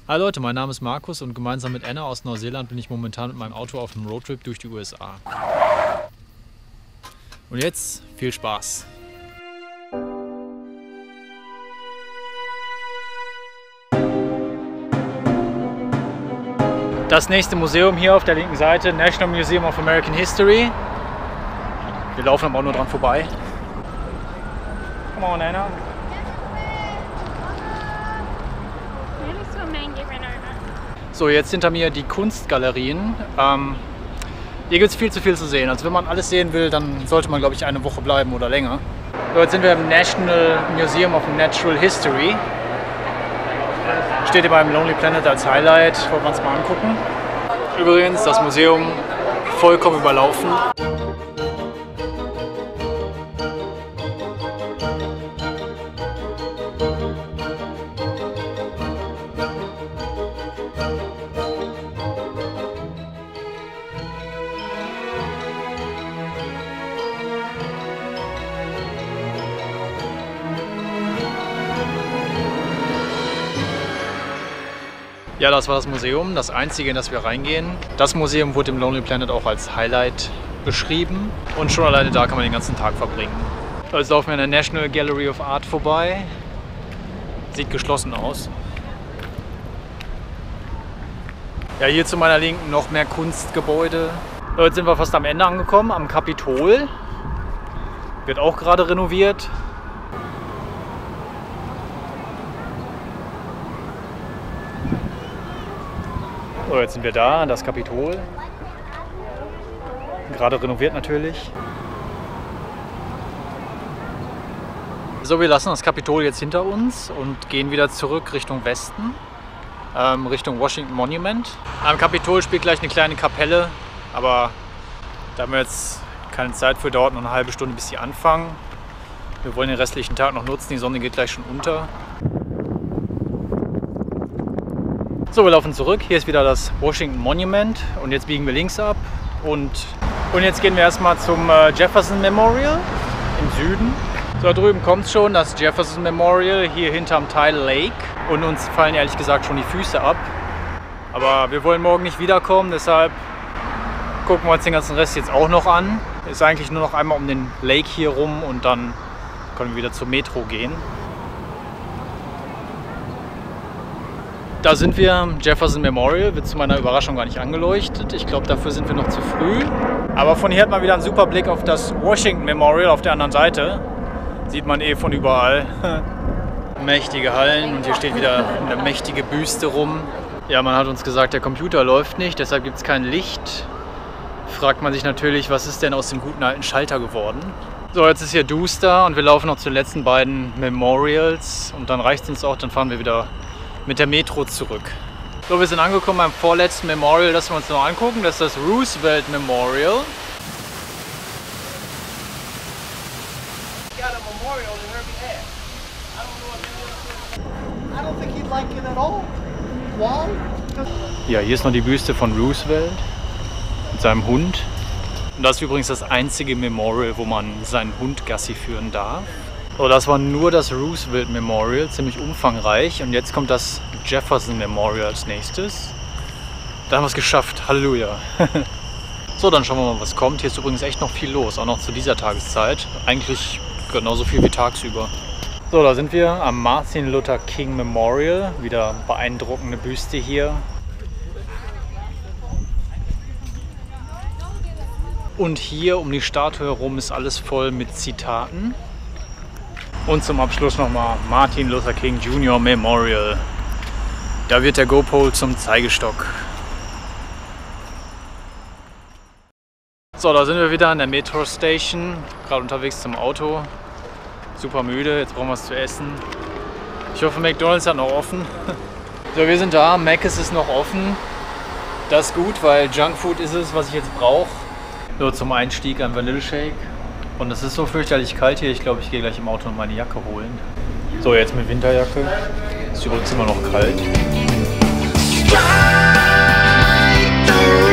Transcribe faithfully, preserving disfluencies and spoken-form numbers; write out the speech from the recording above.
Hi Leute, mein Name ist Markus und gemeinsam mit Anna aus Neuseeland bin ich momentan mit meinem Auto auf einem Roadtrip durch die U S A. Und jetzt viel Spaß! Das nächste Museum hier auf der linken Seite, National Museum of American History. Wir laufen aber auch nur dran vorbei. Come on, Anna. So, jetzt hinter mir die Kunstgalerien. Ähm, hier gibt es viel zu viel zu sehen. Also wenn man alles sehen will, dann sollte man, glaube ich, eine Woche bleiben oder länger. So, jetzt sind wir im National Museum of Natural History. Steht hier beim Lonely Planet als Highlight. Wollen wir uns mal angucken. Übrigens, das Museum vollkommen überlaufen. Ja, das war das Museum, das einzige, in das wir reingehen. Das Museum wurde im Lonely Planet auch als Highlight beschrieben und schon alleine da kann man den ganzen Tag verbringen. Jetzt laufen wir an der National Gallery of Art vorbei. Sieht geschlossen aus. Ja, hier zu meiner Linken noch mehr Kunstgebäude. Jetzt sind wir fast am Ende angekommen, am Kapitol. Wird auch gerade renoviert. So, jetzt sind wir da, das Kapitol. Gerade renoviert natürlich. So, wir lassen das Kapitol jetzt hinter uns und gehen wieder zurück Richtung Westen, ähm, Richtung Washington Monument. Am Kapitol spielt gleich eine kleine Kapelle, aber da haben wir jetzt keine Zeit für, dauert noch eine halbe Stunde, bis sie anfangen. Wir wollen den restlichen Tag noch nutzen, die Sonne geht gleich schon unter. So, wir laufen zurück. Hier ist wieder das Washington Monument und jetzt biegen wir links ab und, und jetzt gehen wir erstmal zum äh, Jefferson Memorial im Süden. So, da drüben kommt es schon, das Jefferson Memorial hier hinterm Tidal Lake und uns fallen ehrlich gesagt schon die Füße ab. Aber wir wollen morgen nicht wiederkommen, deshalb gucken wir uns den ganzen Rest jetzt auch noch an. Ist eigentlich nur noch einmal um den Lake hier rum und dann können wir wieder zur Metro gehen. Da sind wir, Jefferson Memorial, wird zu meiner Überraschung gar nicht angeleuchtet. Ich glaube, dafür sind wir noch zu früh. Aber von hier hat man wieder einen super Blick auf das Washington Memorial auf der anderen Seite. Sieht man eh von überall. Mächtige Hallen und hier steht wieder eine mächtige Büste rum. Ja, man hat uns gesagt, der Computer läuft nicht, deshalb gibt es kein Licht. Fragt man sich natürlich, was ist denn aus dem guten alten Schalter geworden? So, jetzt ist hier duster und wir laufen noch zu den letzten beiden Memorials und dann reicht es uns auch, dann fahren wir wieder mit der Metro zurück. So, wir sind angekommen beim vorletzten Memorial, das wir uns noch angucken. Das ist das Roosevelt Memorial. Ja, hier ist noch die Büste von Roosevelt mit seinem Hund. Und das ist übrigens das einzige Memorial, wo man seinen Hund Gassi führen darf. So, das war nur das Roosevelt Memorial, ziemlich umfangreich. Und jetzt kommt das Jefferson Memorial als nächstes. Da haben wir es geschafft. Halleluja. So, dann schauen wir mal, was kommt. Hier ist übrigens echt noch viel los, auch noch zu dieser Tageszeit. Eigentlich genauso viel wie tagsüber. So, da sind wir am Martin Luther King Memorial. Wieder beeindruckende Büste hier. Und hier um die Statue herum ist alles voll mit Zitaten. Und zum Abschluss nochmal Martin Luther King Junior Memorial. Da wird der Go-Pole zum Zeigestock. So, da sind wir wieder an der Metro Station. Gerade unterwegs zum Auto. Super müde, jetzt brauchen wir was zu essen. Ich hoffe, McDonald's hat noch offen. So, wir sind da. Mc's ist noch offen. Das ist gut, weil Junkfood ist es, was ich jetzt brauche. So, zum Einstieg ein Vanilleshake. Und es ist so fürchterlich kalt hier, ich glaube, ich gehe gleich im Auto noch meine Jacke holen. So, jetzt mit Winterjacke. Ist übrigens immer noch kalt.